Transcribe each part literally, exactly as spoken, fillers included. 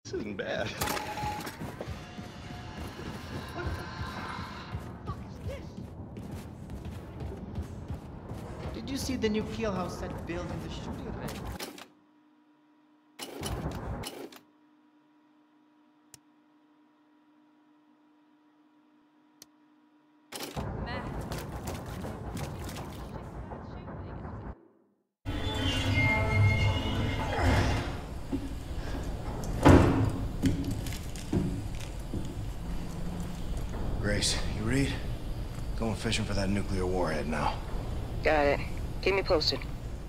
isn't bad. Did you see the new kill house set built in the shooting range? Grace, you read? Going fishing for that nuclear warhead now. Got it. Keep me posted.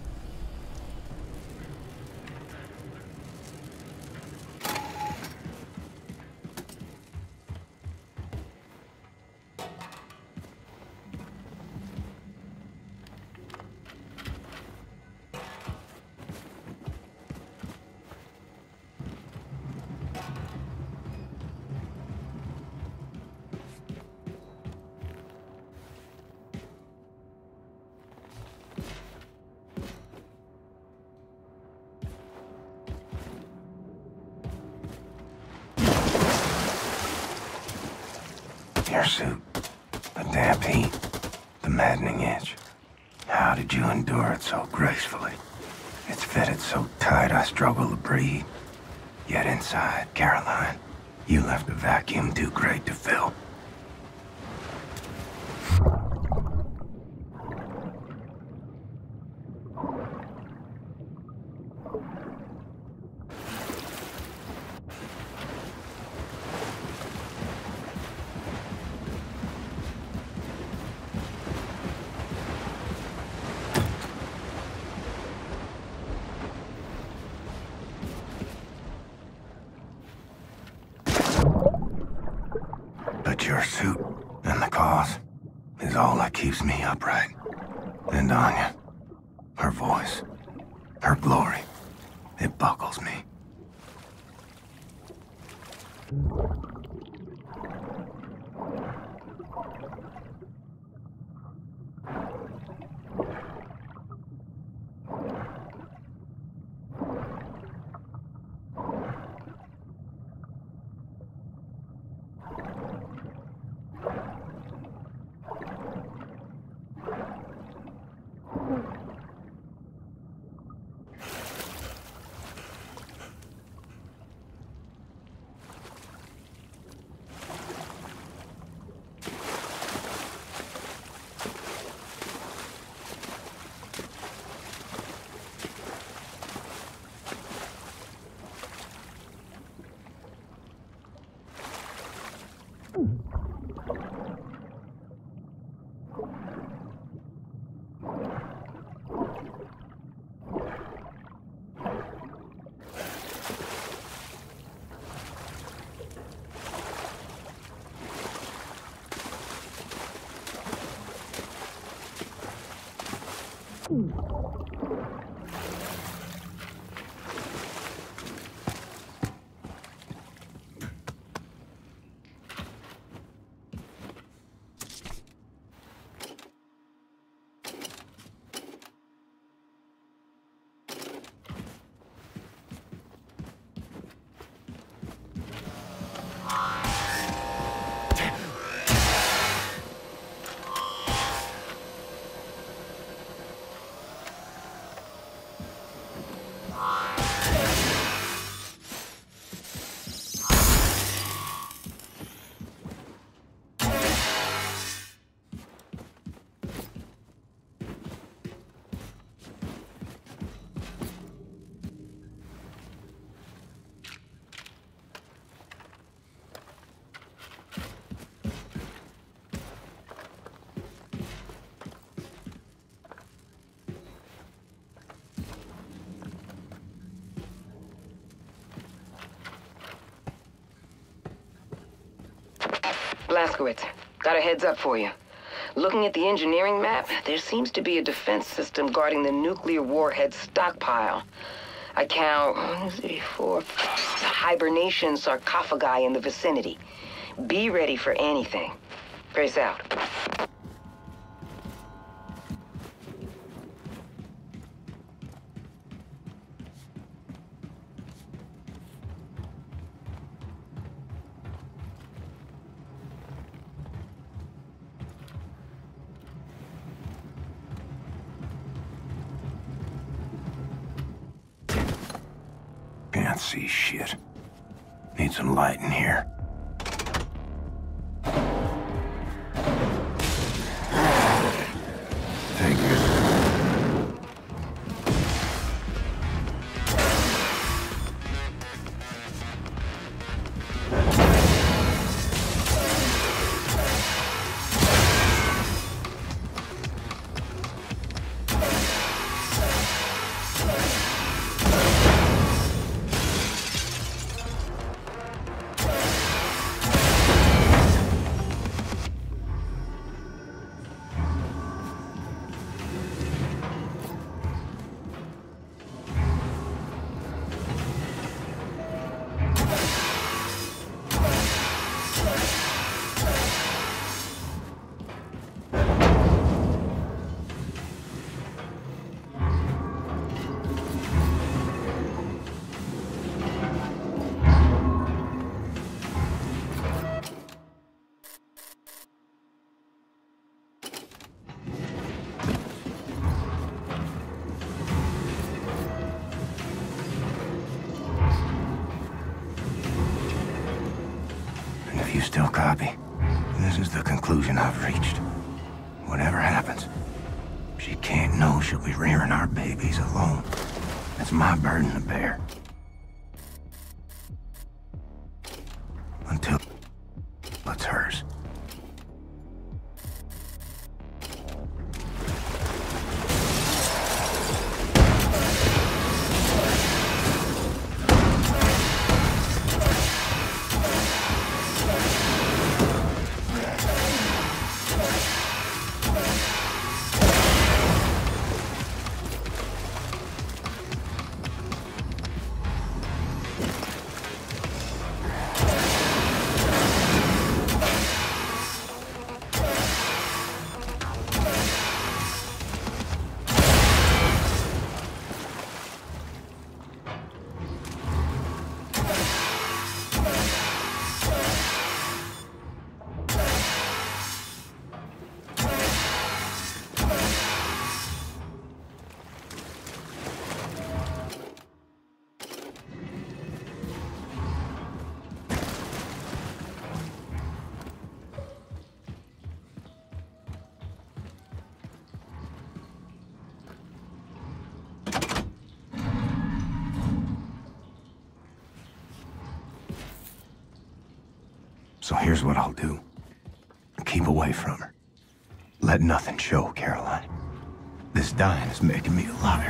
Your suit, the damp heat, the maddening itch. How did you endure it so gracefully? It's fitted so tight I struggle to breathe. Yet inside, Caroline, you left a vacuum too great to fill. But your suit and the cause is all that keeps me upright. And Anya, her voice, her glory, it buckles me. Blazkowicz, got a heads up for you. Looking at the engineering map, there seems to be a defense system guarding the nuclear warhead stockpile. I count one, two, three, four, hibernation sarcophagi in the vicinity. Be ready for anything. Grace out. Can't see shit. Need some light in here. Take it. If you still copy, this is the conclusion I've reached. Whatever happens, she can't know she'll be rearing our babies alone. That's my burden to bear. Until it's hers. So here's what I'll do. Keep away from her. Let nothing show, Caroline. This dying is making me a liar.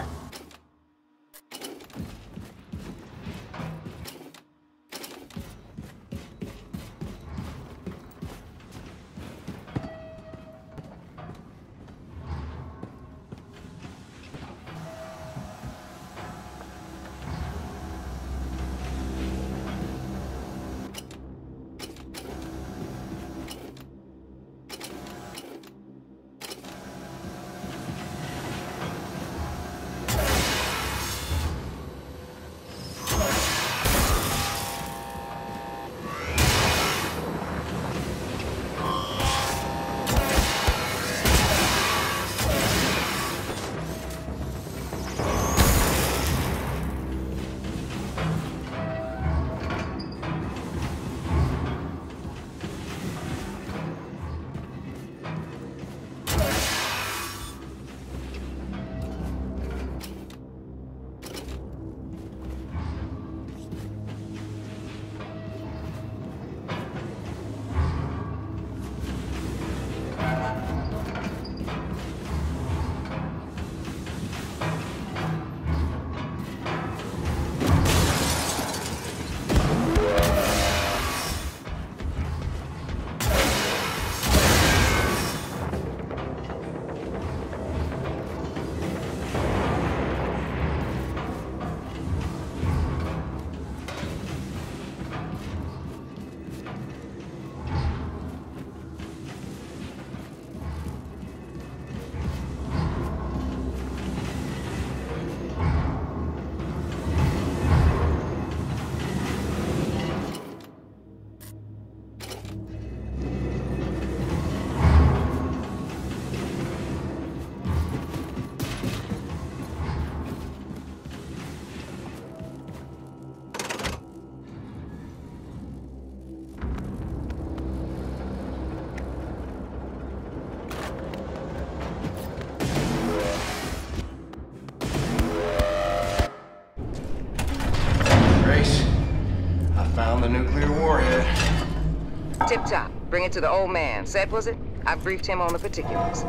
Found the nuclear warhead. Tip top. Bring it to the old man. Seth, was it? I briefed him on the particulars.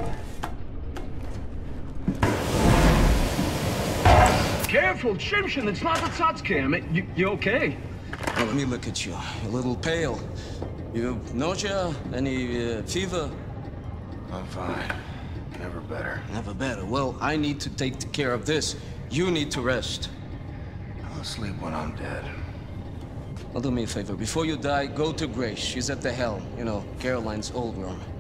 Careful, Shimshin, it's not the Tatsuki. I mean, you, you okay? Well, let me look at you. You're a little pale. You nausea? Any uh, fever? I'm fine. Never better. Never better. Well, I need to take care of this. You need to rest. I'll sleep when I'm dead. Well, do me a favor. Before you die, go to Grace. She's at the helm. You know, Caroline's old room.